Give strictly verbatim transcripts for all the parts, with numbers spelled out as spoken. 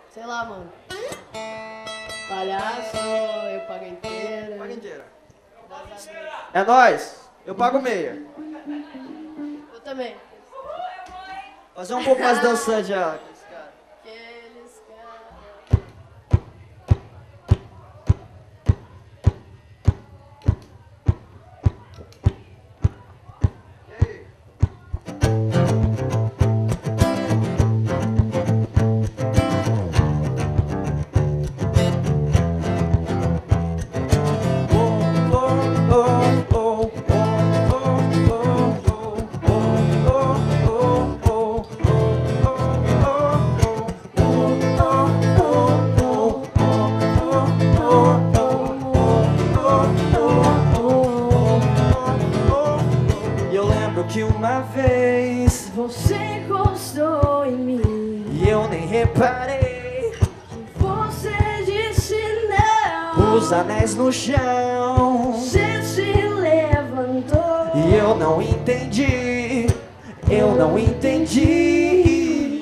Sei lá, mano. Palhaço, eu pago inteira. Paga inteira. É nóis. Eu pago meia. Eu também. Fazer um pouco mais dançante já. Aqueles caras. Que uma vez você encostou em mim e eu nem reparei. Você disse não. Os anéis no chão. Você se levantou e eu não entendi. Eu não entendi.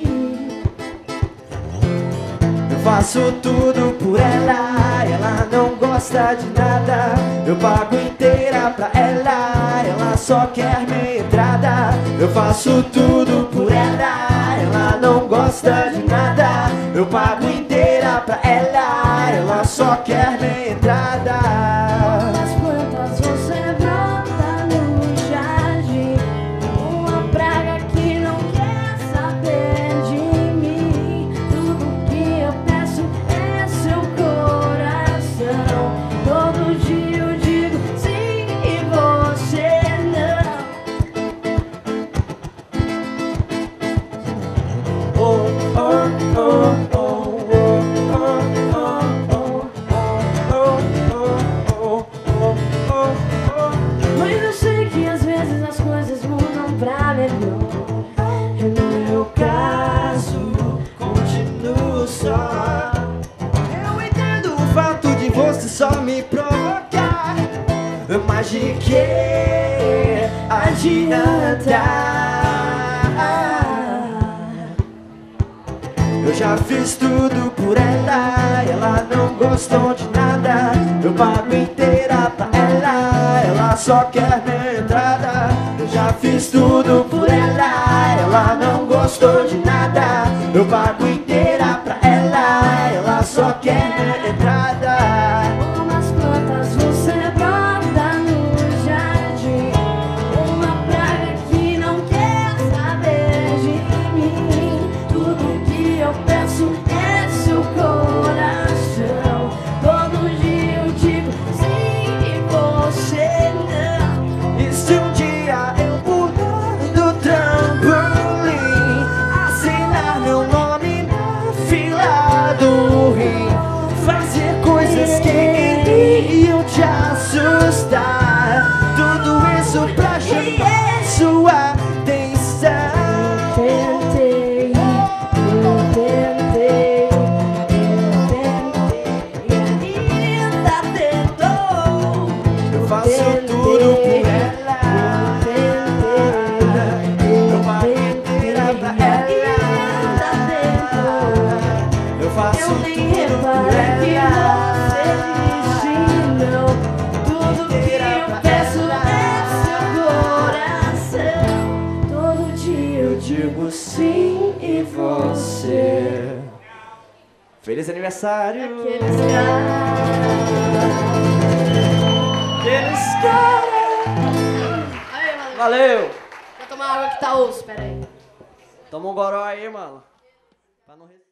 Eu faço tudo por ela. Ela não gosta de nada. Eu pago inteira pra ela. Ela só quer meia entrada. Eu faço tudo por ela. Ela não gosta de nada. Eu pago inteira pra ela. Ela só quer meia entrada. As plantas você brota no jardim. Uma praga que não quer saber de mim. Tudo que eu peço é seu coração. Todo dia eu digo sim e você não. Oh, oh, oh, oh. Mas eu sei que às vezes as coisas mudam pra melhor. E no meu caso, Continuo só. Eu entendo o fato de você só me provocar, mas de que adianta? Eu já fiz tudo por ela, ela não gostou de nada. Eu pago inteira pra ela, ela só quer minha entrada. Eu já fiz tudo por ela, ela não gostou de nada. Eu pago inteira pra ela, ela só quer minha entrada. umas plantas você brota no jardim. Uma praga que não quer saber de mim. Tudo que eu peço é seu coração. Todo dia eu digo sim e você não. E se um dia eu pular do trampolim, assinar meu nome na fila do rim, fazer coisas que iriam te assustar, tudo isso pra chamar sua atenção. Tentei, eu tentei, eu tentei, e ainda tentou. Eu faço tudo por ela, eu pago inteira pra ela. Eu faço Eu nem tudo por reparei que ela. você disse não. Tudo que eu peço é seu coração. Todo dia eu Eu digo sim e você. Feliz aniversário! Aqueles caras. Aqueles caras! Aí, mano. Valeu! Vou tomar água que tá osso, pera aí. Toma um goró aí, mano. Pra não